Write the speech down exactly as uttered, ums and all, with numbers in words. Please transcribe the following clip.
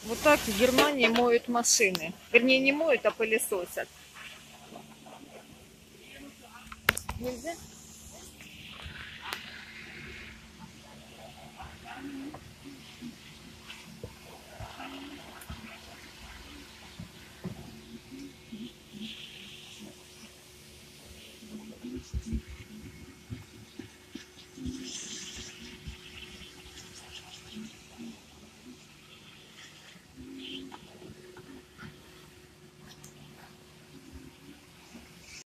Вот так в Германии моют машины. Вернее, не моют, а пылесосят. Нельзя?